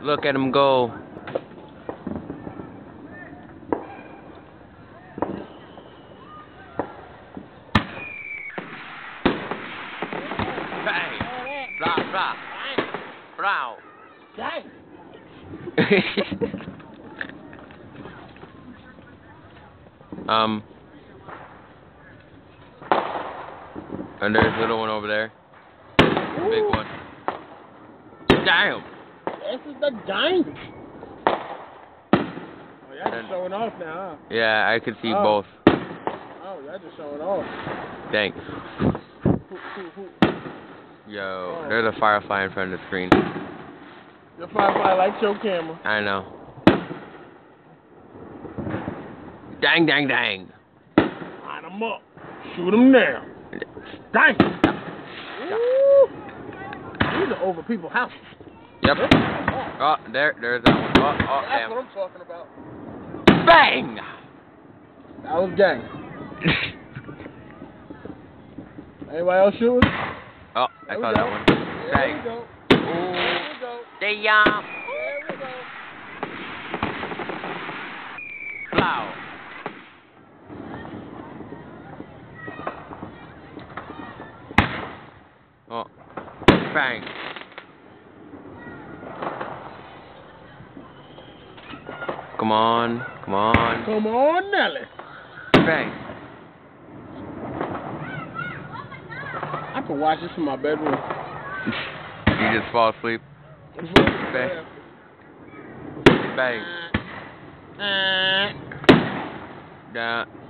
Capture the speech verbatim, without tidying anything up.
Look at him go. Bang! Blah, blah. Brow. um. And there's a little one over there. Ooh. Big one. Damn! This is the giant. Oh, y'all just showing off now, huh? Yeah, I could see oh. both. Oh, y'all just showing off. Dang. Yo, oh. there's a firefly in front of the screen. The firefly likes your camera. I know. Dang, dang, dang. Line them up. Shoot them down. Dang. Ooh. These are over people's houses. Yep. Oh, there, there's that one. Oh, oh, That's damn. what I'm talking about. Bang! That was gang. Anybody else shooting? Oh, I there saw that one. There Bang. we go. Ooh. There we go. Damn. There we go. Wow. Oh. Bang. Come on. Come on. Come on, Nelly. Bang. I can watch this from my bedroom. You just fall asleep. Bang. Bang. Uh, Yeah.